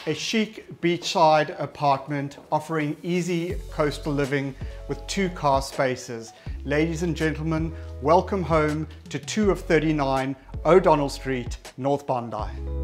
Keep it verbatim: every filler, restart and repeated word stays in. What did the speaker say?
A chic beachside apartment offering easy coastal living with two car spaces. Ladies and gentlemen, welcome home to two of thirty-nine O'Donnell Street, North Bondi.